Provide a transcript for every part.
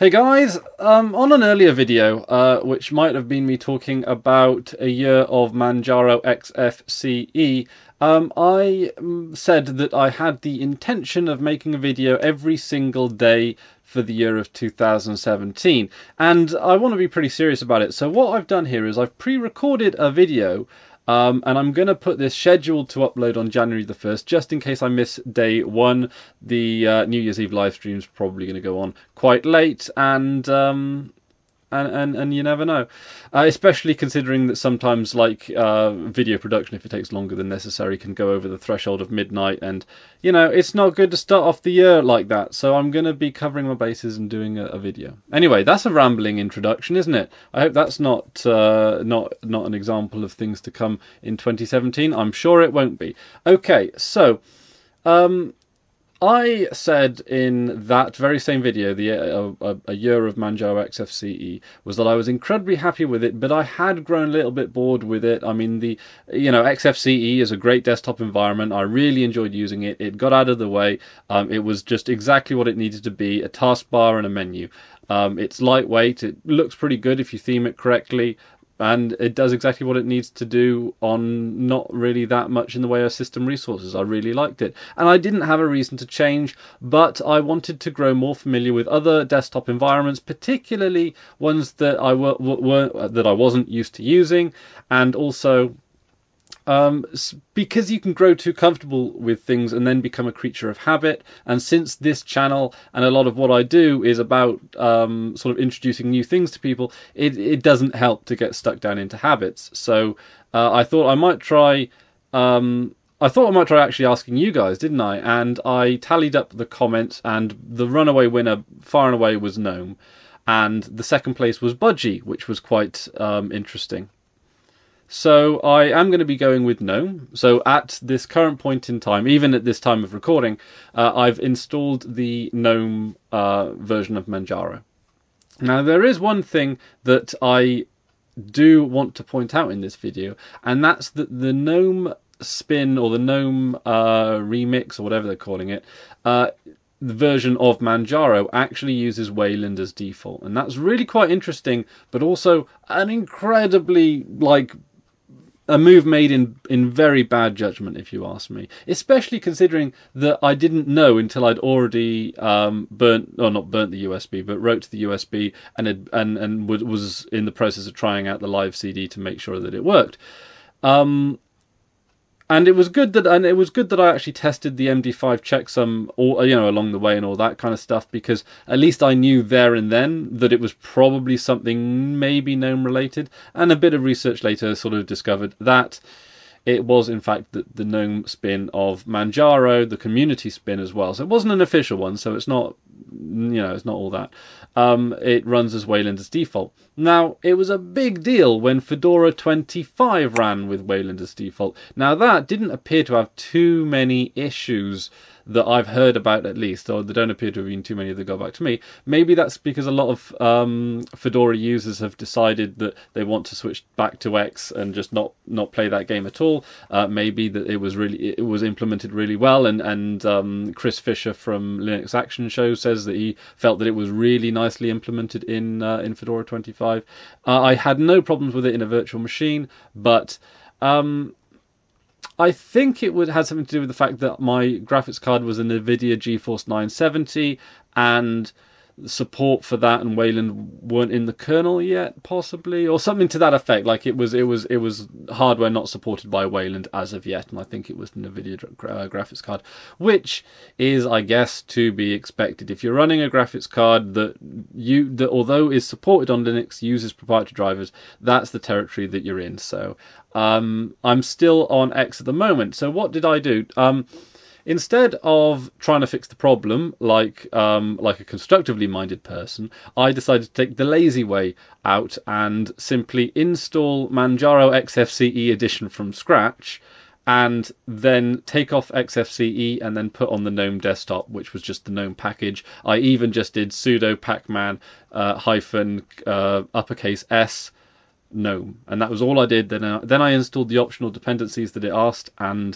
Hey guys, on an earlier video, which might have been me talking about a year of Manjaro XFCE, I said that I had the intention of making a video every single day for the year of 2017, and I want to be pretty serious about it. So what I've done here is I've pre-recorded a video, and I'm going to put this scheduled to upload on January the 1st, just in case I miss day one. The New Year's Eve live stream is probably going to go on quite late, and you never know. Especially considering that sometimes, like, video production, if it takes longer than necessary, can go over the threshold of midnight, and, you know, it's not good to start off the year like that, so I'm going to be covering my bases and doing a video. Anyway, that's a rambling introduction, isn't it? I hope that's not an example of things to come in 2017. I'm sure it won't be. Okay, so, I said in that very same video, a year of Manjaro XFCE, was that I was incredibly happy with it, but I had grown a little bit bored with it. I mean, XFCE is a great desktop environment. I really enjoyed using it. It got out of the way. It was just exactly what it needed to be, a taskbar and a menu. It's lightweight. It looks pretty good if you theme it correctly. And it does exactly what it needs to do on not really that much in the way of system resources. I really liked it. And I didn't have a reason to change, but I wanted to grow more familiar with other desktop environments, particularly ones that I wasn't used to using, and also because you can grow too comfortable with things and then become a creature of habit. And since this channel and a lot of what I do is about sort of introducing new things to people, it doesn't help to get stuck down into habits. So I thought I might try actually asking you guys, didn't I? And I tallied up the comments, and the runaway winner far and away was Gnome, and the second place was Budgie, which was quite interesting. So I am going to be going with Gnome. So at this current point in time, even at this time of recording, I've installed the Gnome version of Manjaro. Now there is one thing that I do want to point out in this video, and that's that the Gnome spin, or the Gnome remix, or whatever they're calling it, the version of Manjaro actually uses Wayland as default. And that's really quite interesting, but also an incredibly, a move made in very bad judgment, if you ask me. Especially considering that I didn't know until I'd already not burnt the USB, but wrote to the USB and was in the process of trying out the live CD to make sure that it worked. And it was good that I actually tested the MD5 checksum along the way and all that kind of stuff, because at least I knew there and then that it was probably something maybe GNOME related, and a bit of research later sort of discovered that it was in fact the GNOME spin of Manjaro, the community spin as well. So it wasn't an official one, so it's not, it's not all that. It runs as Wayland as default. Now, it was a big deal when Fedora 25 ran with Wayland as default. Now, that didn't appear to have too many issues that I've heard about, at least, or there don't appear to have been too many that go back to me. Maybe that's because a lot of Fedora users have decided that they want to switch back to X and just not play that game at all. Maybe that it was implemented really well, and Chris Fisher from Linux Action Show says that he felt that it was really nicely implemented in Fedora 25. I had no problems with it in a virtual machine, but I think it had something to do with the fact that my graphics card was an NVIDIA GeForce 970, and support for that and Wayland weren't in the kernel yet, possibly, or something to that effect. Like it was hardware not supported by Wayland as of yet, and I think it was an NVIDIA graphics card, which is, I guess, to be expected. If you're running a graphics card that although is supported on Linux, uses proprietary drivers, that's the territory that you're in. So I'm still on X at the moment. So what did I do? Instead of trying to fix the problem like a constructively minded person, I decided to take the lazy way out and simply install Manjaro XFCE edition from scratch, and then take off XFCE and then put on the GNOME desktop, which was just the GNOME package. I even just did sudo pacman hyphen uppercase S GNOME, and that was all I did. Then I installed the optional dependencies that it asked, and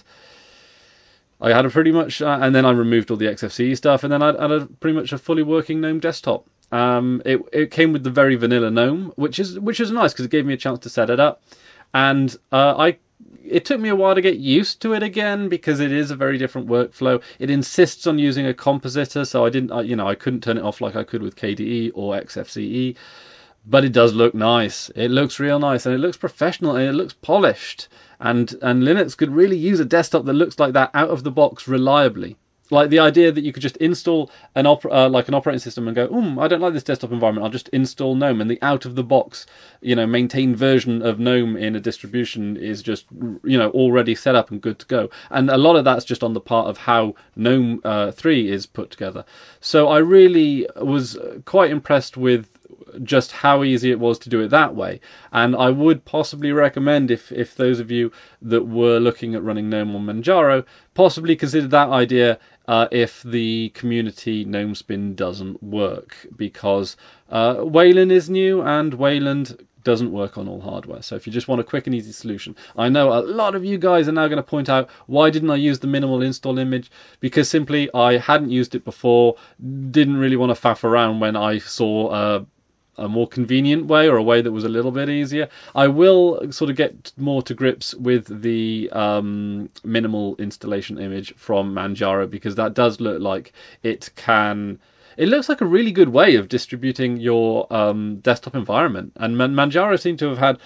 I had a pretty much, and then I removed all the XFCE stuff, and then I had pretty much a fully working GNOME desktop. It came with the very vanilla GNOME, which is nice because it gave me a chance to set it up, and it took me a while to get used to it again because it is a very different workflow. It insists on using a compositor, so I couldn't turn it off like I could with KDE or XFCE. But it does look nice. It looks real nice, and it looks professional, and it looks polished. And Linux could really use a desktop that looks like that out of the box reliably. Like the idea that you could just install an operating system and go, I don't like this desktop environment. I'll just install GNOME, and the out of the box, maintained version of GNOME in a distribution is just, already set up and good to go. And a lot of that's just on the part of how GNOME 3 is put together. So I really was quite impressed with just how easy it was to do it that way, and I would possibly recommend if those of you that were looking at running GNOME on Manjaro possibly consider that idea if the community GNOME spin doesn't work, because Wayland is new and Wayland doesn't work on all hardware. So if you just want a quick and easy solution, I know a lot of you guys are now going to point out, why didn't I use the minimal install image? Because simply I hadn't used it before, didn't really want to faff around when I saw a more convenient way, or a way that was a little bit easier. I will sort of get more to grips with the minimal installation image from Manjaro, because that does look like it looks like a really good way of distributing your desktop environment. And Manjaro seem to have had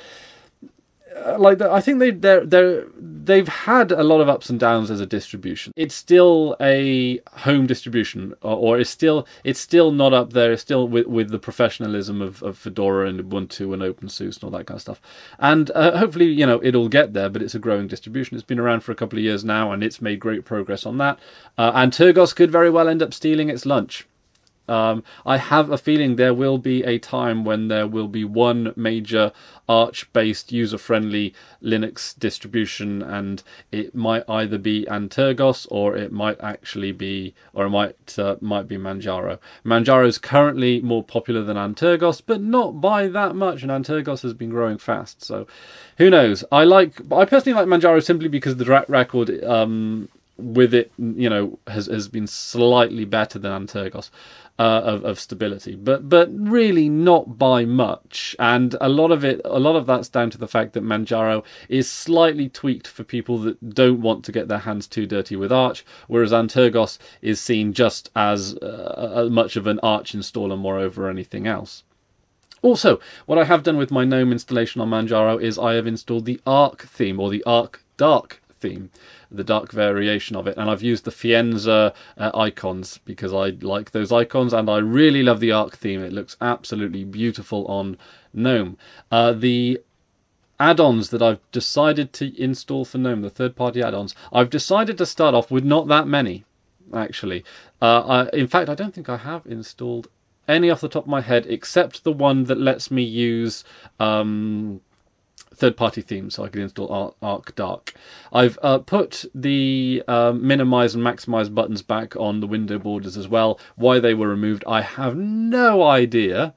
I think they've had a lot of ups and downs as a distribution. It's still a home distribution, or it's still not up there. It's still with the professionalism of Fedora and Ubuntu and OpenSUSE and all that kind of stuff. And hopefully, it'll get there. But it's a growing distribution. It's been around for a couple of years now, and it's made great progress on that. And Tergos could very well end up stealing its lunch. I have a feeling there will be a time when there will be one major Arch-based user-friendly Linux distribution, and it might either be Antergos, or it might actually be, or it might be Manjaro. Manjaro is currently more popular than Antergos, but not by that much, and Antergos has been growing fast. So, who knows? I personally like Manjaro simply because the track record with it, has been slightly better than Antergos. Of stability, but really not by much, and a lot of that's down to the fact that Manjaro is slightly tweaked for people that don't want to get their hands too dirty with Arch, whereas Antergos is seen just as much of an Arch installer more over anything else. Also, what I have done with my GNOME installation on Manjaro is I have installed the Arc theme, or the Arc Dark theme, the dark variation of it, and I've used the Fienza icons because I like those icons, and I really love the Arc theme. It looks absolutely beautiful on GNOME. The add-ons that I've decided to install for GNOME, the third-party add-ons, I've decided to start off with not that many, actually. In fact, I don't think I have installed any off the top of my head, except the one that lets me use third-party themes, so I can install Arc Dark. I've put the minimize and maximize buttons back on the window borders as well. Why they were removed, I have no idea.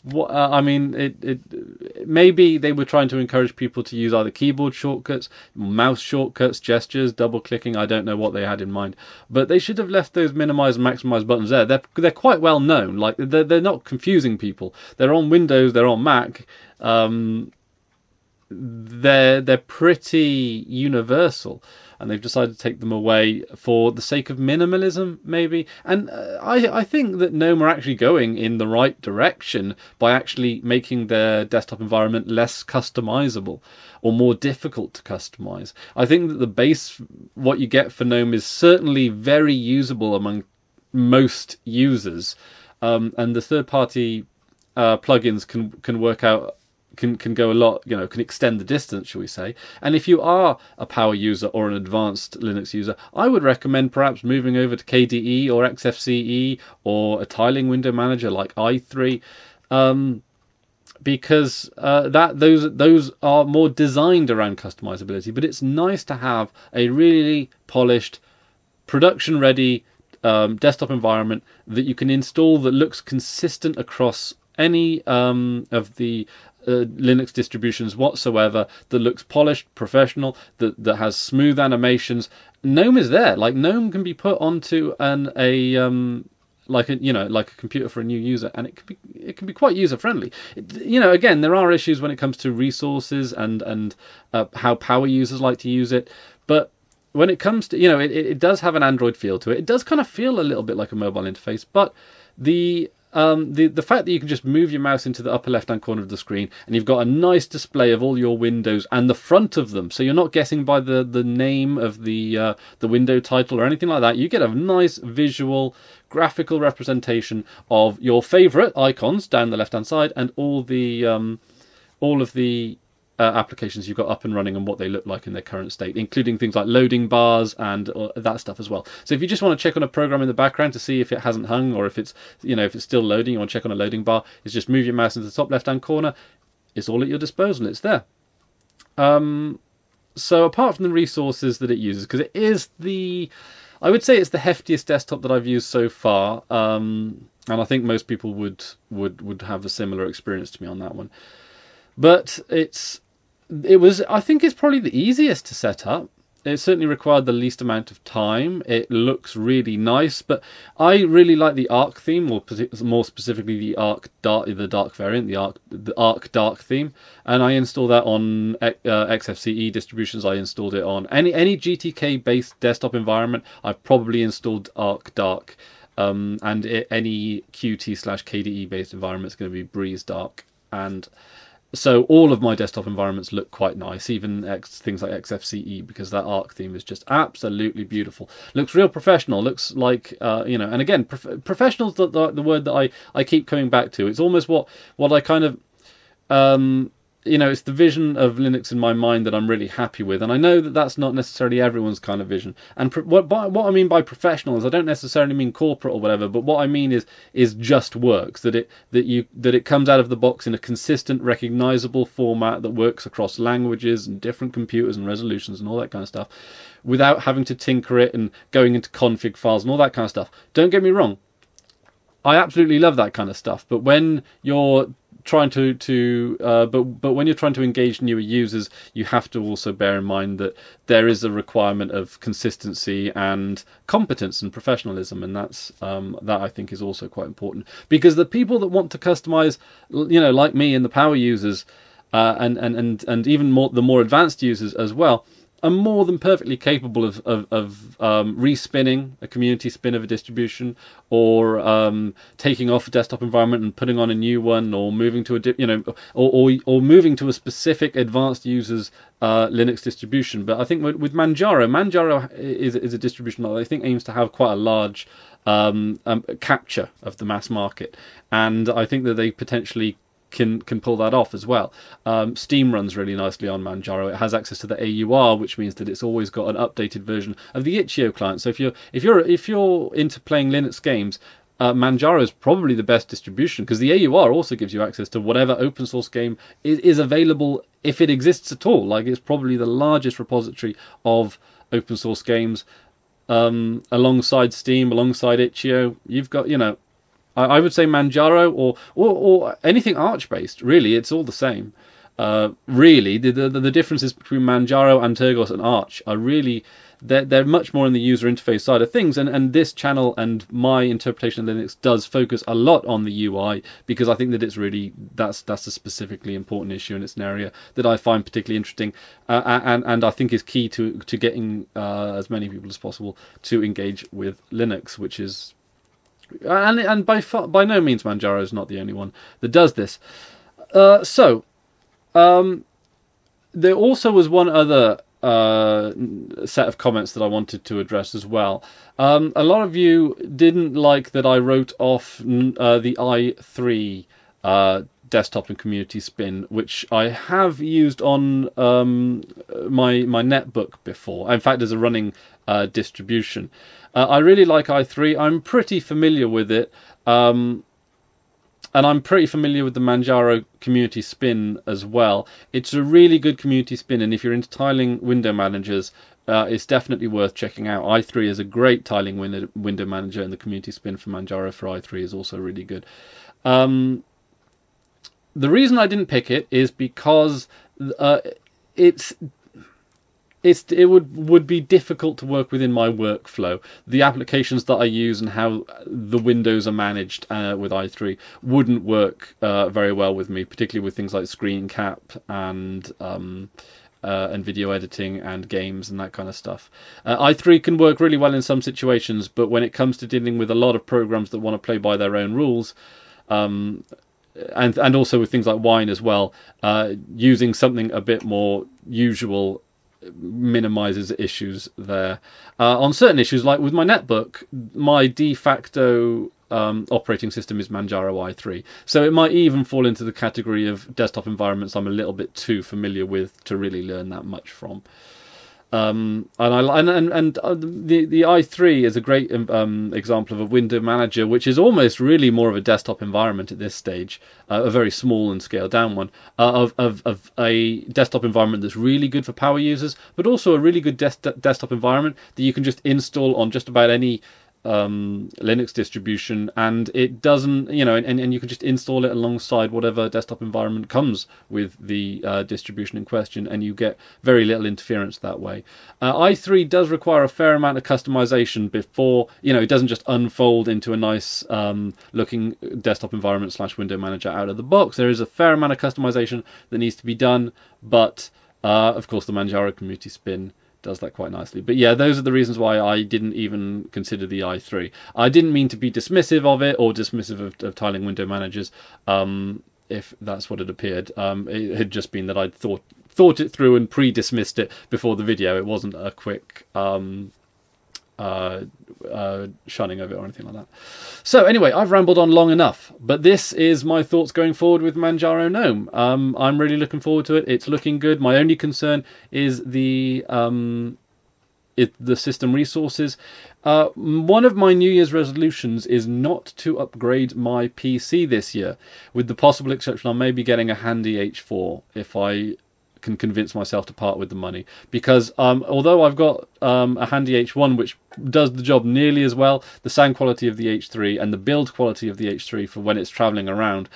Maybe they were trying to encourage people to use either keyboard shortcuts, mouse shortcuts, gestures, double-clicking. I don't know what they had in mind, but they should have left those minimize and maximize buttons there. They're quite well known. Like they're not confusing people. They're on Windows. They're on Mac. They're pretty universal, and they've decided to take them away for the sake of minimalism, maybe. And I think that GNOME are actually going in the right direction by actually making their desktop environment less customizable, or more difficult to customize. I think that the base, what you get for GNOME, is certainly very usable among most users, and the third-party plugins can work out. Can go a lot, can extend the distance, shall we say. And if you are a power user or an advanced Linux user, I would recommend perhaps moving over to KDE or XFCE or a tiling window manager like i3, because those are more designed around customizability. But it's nice to have a really polished, production-ready desktop environment that you can install that looks consistent across any of the Linux distributions whatsoever, that looks polished, professional, that has smooth animations. GNOME is there. Like, GNOME can be put onto a like a computer for a new user, and it can be quite user friendly. Again, there are issues when it comes to resources and how power users like to use it, but when it comes to it does have an Android feel to it. It does kind of feel a little bit like a mobile interface, but the fact that you can just move your mouse into the upper left hand corner of the screen and you've got a nice display of all your windows and the front of them, so you're not guessing by the name of the window title or anything like that. You get a nice visual graphical representation of your favorite icons down the left hand side and all of the applications you've got up and running and what they look like in their current state, including things like loading bars and that stuff as well. So if you just want to check on a program in the background to see if it hasn't hung or if it's still loading, you want to check on a loading bar, is just move your mouse into the top left hand corner. It's all at your disposal. It's there. So apart from the resources that it uses, because it is I would say it's the heftiest desktop that I've used so far, and I think most people would have a similar experience to me on that one. But I think it's probably the easiest to set up. It certainly required the least amount of time. It looks really nice, but I really like the Arc theme, or more specifically the Arc Dark, the dark variant, the Arc Dark theme. And I installed that on XFCE distributions. I installed it on any GTK-based desktop environment. I've probably installed Arc Dark, and any Qt/KDE-based environment is going to be Breeze Dark. And so all of my desktop environments look quite nice, even things like XFCE, because that Arc theme is just absolutely beautiful. Looks real professional. Looks like and again, professional is the word that I keep coming back to. It's almost what I kind of it's the vision of Linux in my mind that I'm really happy with, and I know that that's not necessarily everyone's kind of vision. And what I mean by professional is I don't necessarily mean corporate or whatever, but what I mean is just works, that it comes out of the box in a consistent, recognizable format that works across languages and different computers and resolutions and all that kind of stuff, without having to tinker it and going into config files and all that kind of stuff. Don't get me wrong, I absolutely love that kind of stuff, but when you're trying but when you're trying to engage newer users, you have to also bear in mind that there is a requirement of consistency and competence and professionalism, and that I think is also quite important, because the people that want to customize, like me and the power users, and even the more advanced users as well, are more than perfectly capable of respinning a community spin of a distribution, or taking off a desktop environment and putting on a new one, or moving to or moving to a specific advanced user's Linux distribution. But I think with Manjaro is a distribution that I think aims to have quite a large capture of the mass market, and I think that they potentially can pull that off as well. Steam runs really nicely on Manjaro. It has access to the AUR, which means that it's always got an updated version of the itch.io client. So if you're into playing Linux games, Manjaro is probably the best distribution, because the AUR also gives you access to whatever open source game is available, if it exists at all. Like, it's probably the largest repository of open source games, alongside Steam, alongside itch.io. You've got, I would say Manjaro or anything Arch based. Really, it's all the same. Really, the differences between Manjaro, Antergos, and Arch are really they're much more in the user interface side of things. And this channel and my interpretation of Linux does focus a lot on the UI, because I think that it's really that's a specifically important issue, and it's an area that I find particularly interesting, and I think is key to getting as many people as possible to engage with Linux, which is. And by no means Manjaro is not the only one that does this. So there also was one other set of comments that I wanted to address as well. A lot of you didn't like that I wrote off the i3 desktop and community spin, which I have used on my netbook before. In fact, as a running distribution. I really like i3. I'm pretty familiar with it, and I'm pretty familiar with the Manjaro community spin as well. It's a really good community spin, and if you're into tiling window managers, it's definitely worth checking out. i3 is a great tiling window manager, and the community spin for Manjaro for i3 is also really good. The reason I didn't pick it is because it would be difficult to work within my workflow. The applications that I use and how the windows are managed with i3 wouldn't work very well with me, particularly with things like screen cap and video editing and games and that kind of stuff. i3 can work really well in some situations, but when it comes to dealing with a lot of programs that want to play by their own rules, and also with things like Wine as well, using something a bit more usual minimizes issues there. On certain issues, like with my netbook, my de facto operating system is Manjaro i3, so it might even fall into the category of desktop environments I'm a little bit too familiar with to really learn that much from. The i3 is a great example of a window manager, which is almost really more of a desktop environment at this stage, a very small and scaled down one, of a desktop environment that's really good for power users, but also a really good desktop environment that you can just install on just about any Linux distribution, and it doesn't, and you can just install it alongside whatever desktop environment comes with the distribution in question, and you get very little interference that way. i3 does require a fair amount of customization before, it doesn't just unfold into a nice looking desktop environment / window manager out of the box. There is a fair amount of customization that needs to be done, but of course the Manjaro community spin does that quite nicely. But yeah, those are the reasons why I didn't even consider the i3. I didn't mean to be dismissive of it or dismissive of tiling window managers, if that's what it appeared. It had just been that I'd thought it through and pre-dismissed it before the video. It wasn't a quick shunning of it or anything like that. So anyway, I've rambled on long enough, but this is my thoughts going forward with Manjaro GNOME. I'm really looking forward to it. It's looking good. My only concern is the system resources. One of my New Year's resolutions is not to upgrade my PC this year, with the possible exception I may be getting a handy H4 if I can convince myself to part with the money, because although I've got a handy H1 which does the job nearly as well, the sound quality of the H3 and the build quality of the H3 for when it's traveling around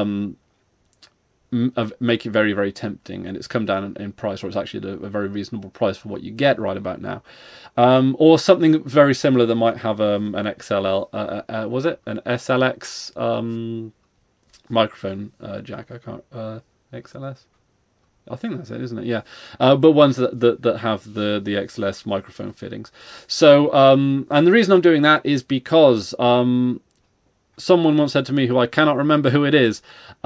make it very, very tempting, and it's come down in price, or it's actually at a very reasonable price for what you get right about now. Or something very similar that might have an XLL, was it an SLX microphone jack? I can't XLS. I think that's it, isn't it? Yeah, but ones that have the XLS microphone fittings. So, and the reason I'm doing that is because someone once said to me, who I cannot remember who it is,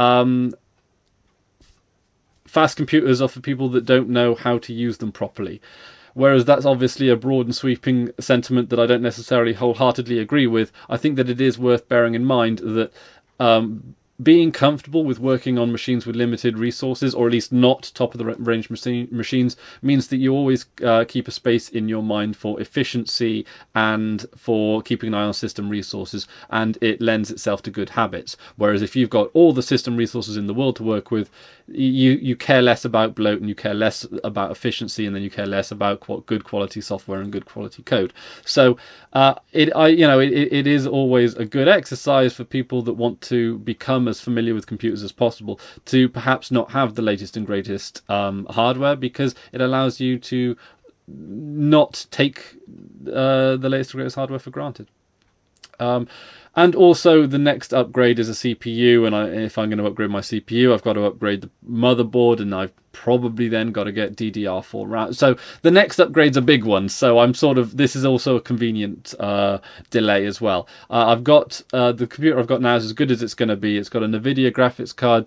fast computers are for people that don't know how to use them properly. Whereas that's obviously a broad and sweeping sentiment that I don't necessarily wholeheartedly agree with. I think that it is worth bearing in mind that being comfortable with working on machines with limited resources, or at least not top-of-the-range machines, means that you always keep a space in your mind for efficiency and for keeping an eye on system resources, and it lends itself to good habits. Whereas if you've got all the system resources in the world to work with, you care less about bloat, and you care less about efficiency, and then you care less about good quality software and good quality code. So it is always a good exercise for people that want to become as familiar with computers as possible to perhaps not have the latest and greatest hardware, because it allows you to not take the latest and greatest hardware for granted. And also the next upgrade is a CPU, and if I'm going to upgrade my CPU, I've got to upgrade the motherboard, and I've probably then got to get DDR4 RAM. So the next upgrade's a big one, so I'm this is also a convenient delay as well. I've got the computer I've got now is as good as it's going to be. It's got a NVIDIA graphics card,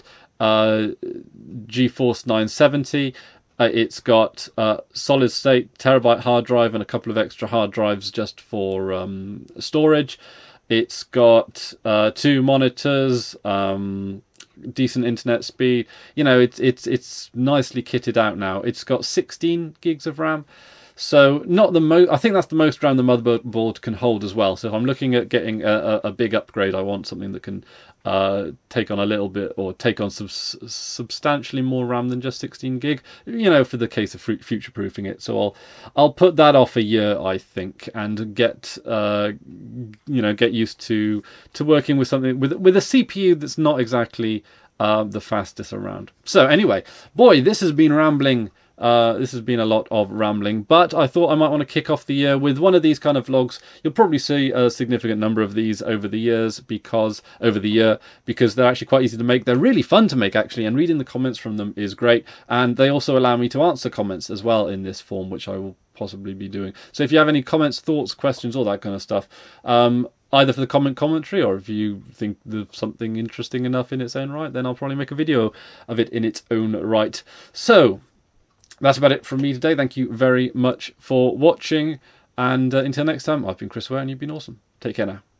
GeForce 970. It's got solid state terabyte hard drive and a couple of extra hard drives just for storage. It's got 2 monitors, decent internet speed. It's nicely kitted out now. It's got 16 gigs of RAM. So not the most. I think that's the most RAM the motherboard can hold as well. So if I'm looking at getting a big upgrade, I want something that can take on a little bit, or take on substantially more RAM than just 16 gig. For the case of future-proofing it. So I'll put that off a year, I think, and get used to working with something with a CPU that's not exactly the fastest around. So anyway, boy, this has been rambling This has been a lot of rambling, but I thought I might want to kick off the year with one of these kind of vlogs. You'll probably see a significant number of these over the year because they're actually quite easy to make. They're really fun to make, actually, and reading the comments from them is great. And they also allow me to answer comments as well in this form, which I will possibly be doing. So if you have any comments, thoughts, questions, all that kind of stuff, either for the commentary, or if you think there's something interesting enough in its own right, then I'll probably make a video of it in its own right. So that's about it from me today. Thank you very much for watching, and until next time, I've been Chris Ware and you've been awesome. Take care now.